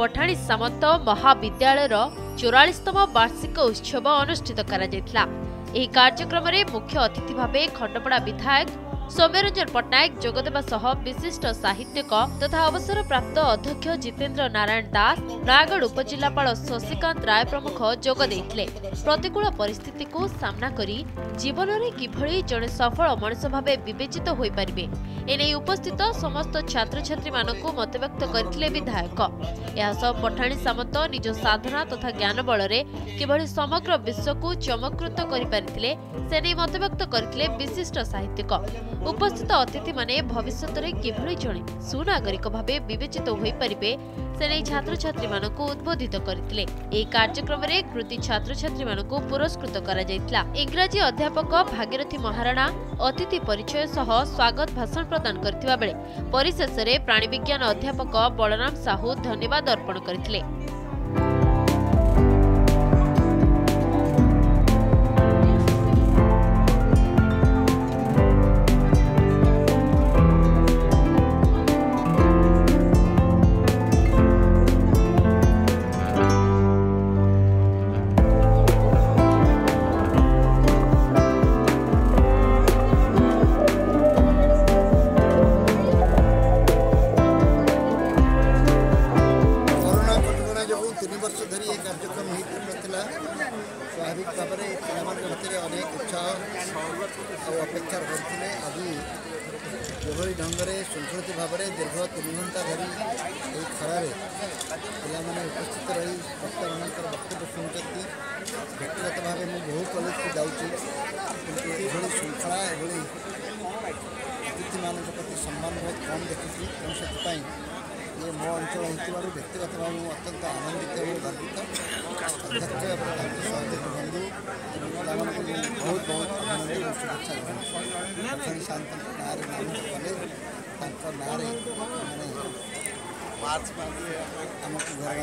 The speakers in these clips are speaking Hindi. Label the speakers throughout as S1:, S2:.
S1: पठाणी सामंत महाविद्यालय 44तम वार्षिक उत्सव अनुष्ठित करा। कार्यक्रम में मुख्य अतिथि भाव खंडपड़ा विधायक सौम्यरंजन पट्टनायक जोगदेवा सह विशिष्ट साहित्यिक तथा अवसर प्राप्त अध्यक्ष जितेन्द्र नारायण दास, नयागढ़ उपजिलापाल शशिकांत राय प्रमुख जोग देइथिले। प्रतिकूल परिस्थिति को सामना करी जीवन में किभली जड़े सफल मनुष्य भाव विवेचित हो पारिबे एने उपस्थित समस्त छात्र छात्री मानक मतव्यक्त करथिले विधायक। पठाणी सामंत निज साधना तथा ज्ञान बल किभली समग्र विश्व को चमत्कृत करि पारिथिले से नै मतव्यक्त करथिले विशिष्ट साहित्यिक। उपस्थित अतिथि माने भविष्य में किभली जड़े सुनागरिक भाव विवेचित हो पारिबे से नै छात्र छात्री मानक उद्बोधित करथिले। एही कार्यक्रम में कृति छात्र छात्री मानक पुरस्कृत करा जायतिला। इंग्राजी अध्यापक भागीरथी महाराणा अतिथि परिचय सह स्वागत भाषण प्रदान करथिबा बेले परिशेष रे प्राणी विज्ञान अध्यापक बलराम साहू धन्यवाद अर्पण करथिले।
S2: स्वाभाविक भाव में भितर अनेक उत्साह और अपेक्षा करते आज जो ढंग से शृंखलित भाव में दीर्घ 3 घंटा धरी खरार पे उपस्थित रही वक्ता मान वक्तव्य शुणुंट। व्यक्तिगत भाव में बहु कॉलेज को जाऊँगी श्रृंखला अतिथि मान प्रति सम्मान बहुत कम देखी से ये मो अंचल हो व्यक्तिगत भाव में अत्यंत आनंदित और गर्वित अध्यक्ष बंधु बहुत बहुत अभिनंदन शुभेच्छा जनाऊँ। शांत ना कॉलेज ना आमको घर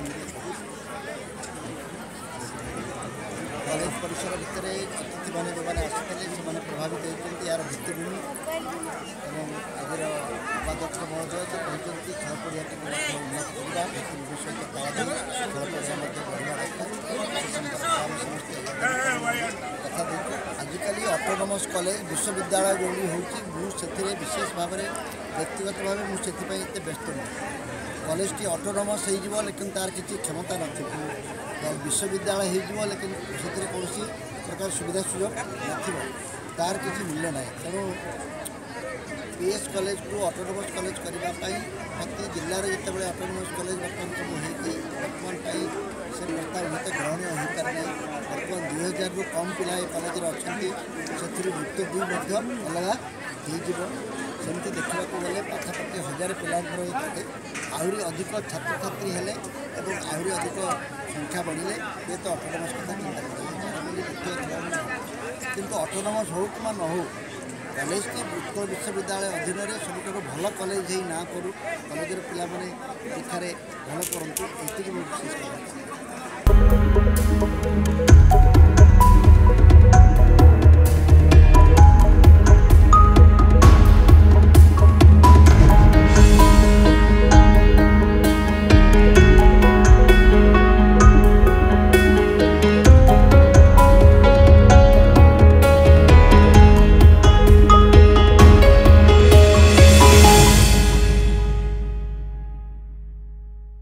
S2: कॉलेज परिसर भितर अतिथि मैंने जो मैंने आसते से प्रभावित होती यार भित्तिभूमि और आज उपाध्यक्ष महोदय जो कहते खेल पड़िया उन्नत करवा सहित तालमेल खेल पड़िया कथा आजिकल ऑटोनोमस कॉलेज विश्वविद्यालय जो होती विशेष भाव में व्यक्तिगत भाव मुझे व्यस्त नहीं। कॉलेज टी ऑटोनोमस हो लेकिन तार किसी क्षमता न विश्वविद्यालय हो लेकिन से कौन प्रकार सुविधा सुजोग नार किसी मूल्य ना। तेणु पीएस कॉलेज को ऑटोनोमस कॉलेज करने प्रति जिले में जिते ऑटोनोमस कॉलेज बर्तमान बर्तमान से प्रस्ताव मत ग्रहणीय हो पारे ना। बर्तमान 2000 रु कम पिला कॉलेज अच्छा से युक्त 2 अलग होमती देखा गले पाखापाखि 1000 पिला आहरी अधिक छात्र छात्री हेले आहरी अधिक संख्या बढ़े ये तो ऑटोनोमस कथा चिंता किंतु ऑटोनोमस हो कि न हो कॉलेज की उत्कल विश्वविद्यालय अधीन में सब भल कॉलेज ही ना करूँ कॉलेज पिला परीक्षा भल करूँ ये विशेष।